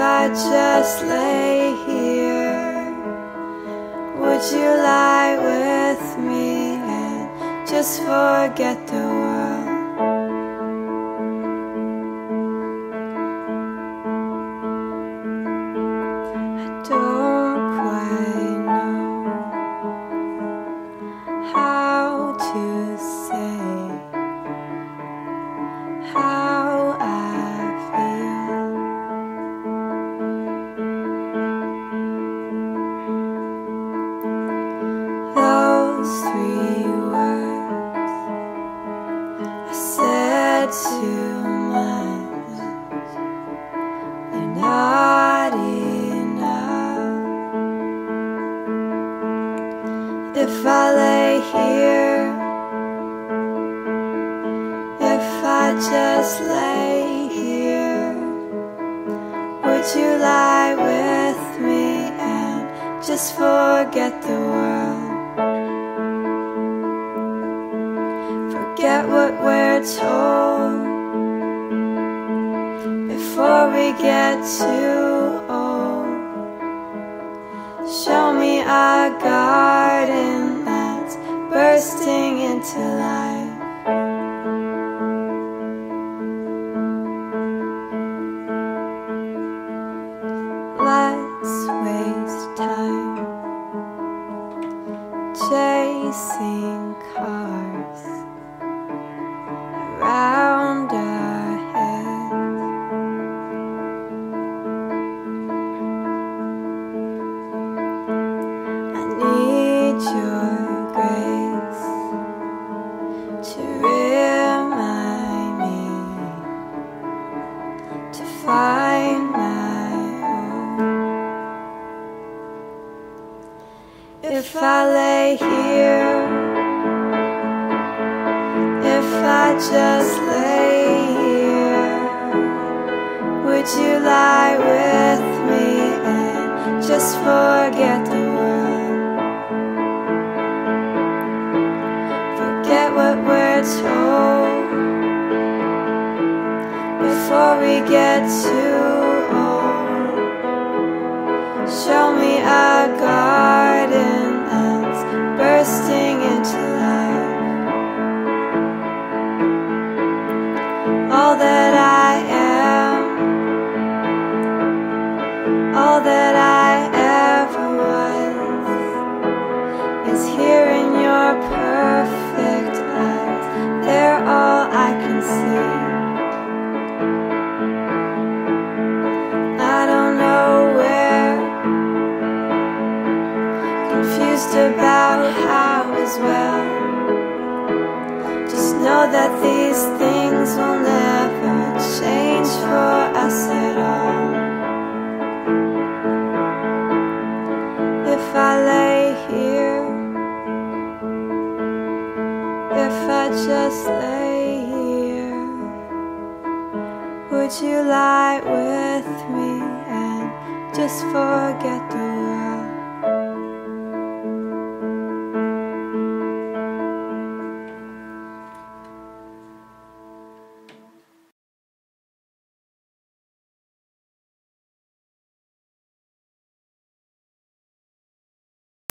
I just lay here, would you lie with me and just forget the world? I don't quite know how to say how I feel. Those 3 words I said too much, they're not enough. If I lay here, if I just lay here, would you lie with me and just forget the world? Forget what we're told before we get too old. Show me a garden that's bursting into life. Let's waste time chasing cars around our heads. I need your grace to remind me to find my home. If I lay here, if I just lay here, would you lie with me and just forget the world? Forget what we're told before we get too old. Show me a garden that's bursting into life. All that I am, all that I ever was, is here in your perfect eyes. They're all I can see. I don't know where, confused about how as well. Just know that these things will never change for us at all. If I lay here, if I just lay here, would you lie with me and just forget the